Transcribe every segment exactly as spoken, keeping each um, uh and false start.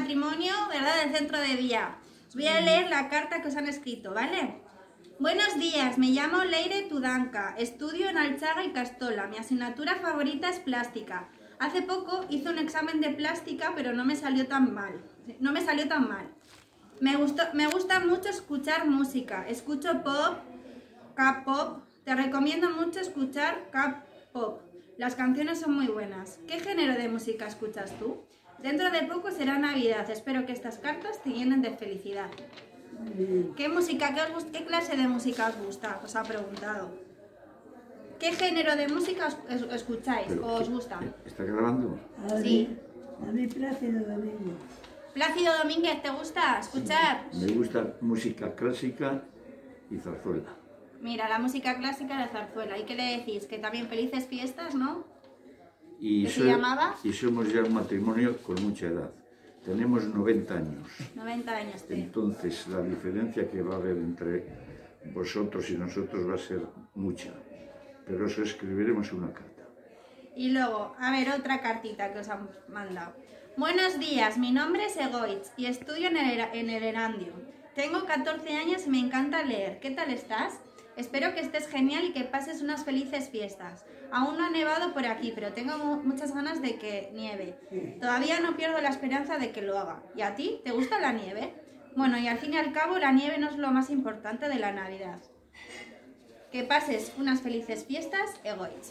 matrimonio, ¿verdad?, del centro de día. Os voy a leer la carta que os han escrito, ¿vale? Buenos días, me llamo Leire Tudanca, estudio en Alchaga y Castola. Mi asignatura favorita es plástica. Hace poco hice un examen de plástica, pero no me salió tan mal. No me salió tan mal. Me, gustó, me gusta mucho escuchar música. Escucho pop, K-pop. Te recomiendo mucho escuchar K-pop. Las canciones son muy buenas. ¿Qué género de música escuchas tú? Dentro de poco será Navidad. Espero que estas cartas te llenen de felicidad. ¿Qué música, qué, os, qué clase de música os gusta? Os ha preguntado. ¿Qué género de música os, os, escucháis Pero, o os gusta? ¿Está grabando? A Sí. A mí Plácido Domingo. Plácido Domínguez, ¿te gusta escuchar? Me gusta música clásica y zarzuela. Mira, la música clásica de la zarzuela. ¿Y qué le decís? Que también felices fiestas, ¿no? Y ¿Qué se soy- llamaba? Y somos ya un matrimonio con mucha edad. Tenemos noventa años. noventa años. Te. Entonces la diferencia que va a haber entre vosotros y nosotros va a ser mucha. Pero eso escribiremos una carta. Y luego, a ver, otra cartita que os han mandado. Buenos días, mi nombre es Egoitz y estudio en el, en el Erandio. Tengo catorce años y me encanta leer. ¿Qué tal estás? Espero que estés genial y que pases unas felices fiestas. Aún no ha nevado por aquí, pero tengo mu muchas ganas de que nieve. Todavía no pierdo la esperanza de que lo haga. ¿Y a ti? ¿Te gusta la nieve? Bueno, y al fin y al cabo la nieve no es lo más importante de la Navidad. Que pases unas felices fiestas, Egoitz.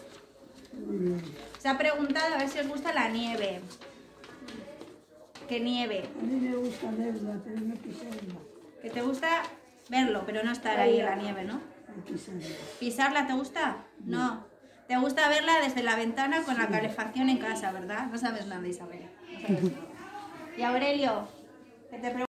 Se ha preguntado a ver si os gusta la nieve. ¿Qué nieve? A mí me gusta verla, pero no pisarla. Que te gusta verlo, pero no estar ahí en la nieve, ¿no? No pisarla. ¿Pisarla te gusta? No. Te gusta verla desde la ventana con la calefacción en casa, ¿verdad? No sabes nada, Isabel. No sabes nada. Y Aurelio, que te pregunto.